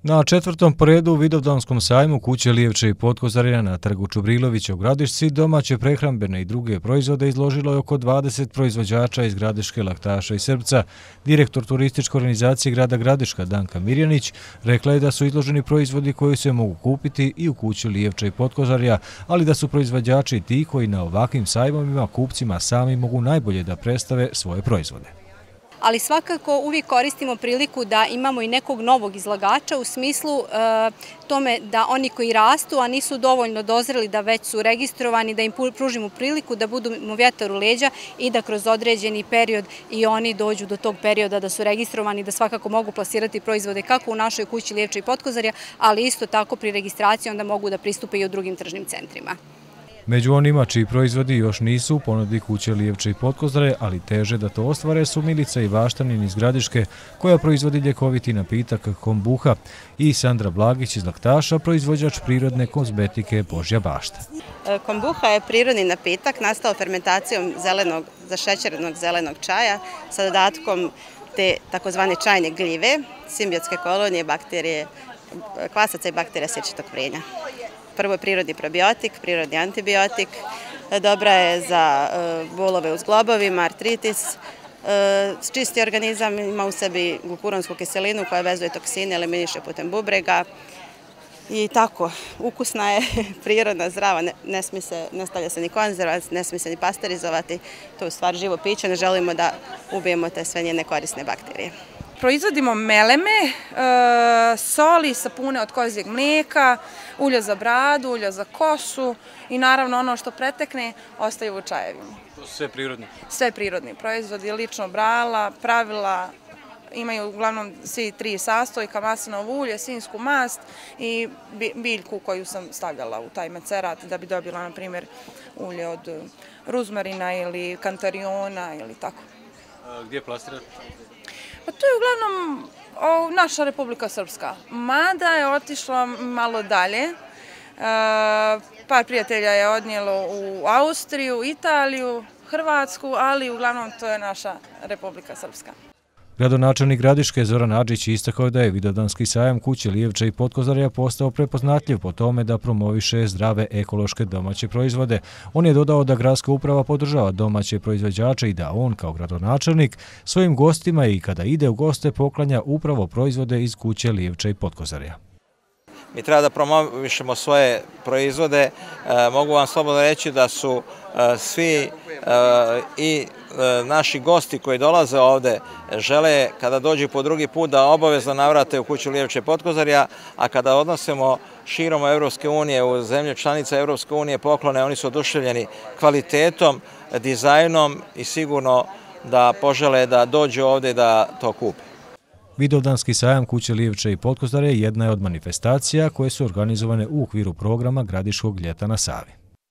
Na četvrtom po redu u Vidovdanskom sajmu kuće Lijevče i Potkozarja na trgu Čubrilovića u Gradišci domaće prehrambene i druge proizvode izložilo je oko 20 proizvođača iz Gradiške, Laktaša i Srbca. Direktor turističke organizacije grada Gradiška Danka Mirjanić rekla je da su izloženi proizvodi koji se mogu kupiti i u kući Lijevče i Potkozarja, ali da su proizvođači ti koji na ovakvim sajmovima kupcima sami mogu najbolje da predstave svoje proizvode. Ali svakako uvijek koristimo priliku da imamo i nekog novog izlagača u smislu tome da oni koji rastu, a nisu dovoljno dozreli da već su registrovani, da im pružimo priliku da budu vjetar u leđa i da kroz određeni period i oni dođu do tog perioda da su registrovani, da svakako mogu plasirati proizvode kako u našoj kući Lijevče i Potkozarja, ali isto tako pri registraciji onda mogu da pristupe i u drugim tržnim centrima. Među onima čiji proizvodi još nisu u ponudi kuće Lijevče i Potkozarje, ali teže da to ostvare su Milica Ivaštanin iz Gradiške, koja proizvodi ljekoviti napitak kombuha, i Sandra Blagić iz Laktaša, proizvođač prirodne kozmetike Božja bašta. Kombuha je prirodni napitak nastao fermentacijom zašećerenog zelenog čaja sa dodatkom te takozvane čajne gljive, simbiotske kolonije, bakterije, kvasaca i bakterija sečitog vrenja. Prvo je prirodni probiotik, prirodni antibiotik, dobra je za bolove u zglobovima, artritis, čisti organizam, ima u sebi glukuronsku kiselinu koja vezuje toksine, eliminiše putem bubrega i tako. Ukusna je, prirodna, zdrava, ne stavlja se ni konzervans, ne smije se ni pasterizovati, to je u stvari živo piće, ne želimo da ubijemo te sve njene korisne bakterije. Proizvodimo meleme, soli, sapune od kozjeg mlijeka, ulja za bradu, ulja za kosu i naravno ono što pretekne ostaje u čajevima. To su sve prirodni? Sve prirodni proizvodi, lično brala, pravila, imaju uglavnom svi 3 sastojka, maslinovo ulje, svinjsku mast i biljku koju sam stavljala u taj macerat da bi dobila, na primjer, ulje od ruzmarina ili kantariona ili tako. Gdje plastirate? Pa to je uglavnom naša Republika Srpska, mada je otišla malo dalje. Par prijatelja je odnijelo u Austriju, Italiju, Hrvatsku, ali uglavnom to je naša Republika Srpska. Gradonačelnik Gradiške Zoran Adžić istakao da je Vidovdanski sajam kuće Lijevče i Potkozarja postao prepoznatljiv po tome da promoviše zdrave ekološke domaće proizvode. On je dodao da gradska uprava podržava domaće proizvođače i da on kao gradonačelnik svojim gostima i kada ide u goste poklanja upravo proizvode iz kuće Lijevče i Potkozarja. Mi treba da promovišemo svoje proizvode. Mogu vam slobodno reći da su svi i naši gosti koji dolaze ovde žele kada dođu po drugi put da obavezno navrate u kuću Lijevče i Potkozarja, a kada odnosimo širom Evropske unije u zemlje članice Evropske unije poklone, oni su oduševljeni kvalitetom, dizajnom i sigurno da požele da dođu ovde i da to kupe. Vidovdanski sajam kuće Lijevče i Potkozarje jedna je od manifestacija koje su organizovane u okviru programa Gradiškog ljeta na Savi.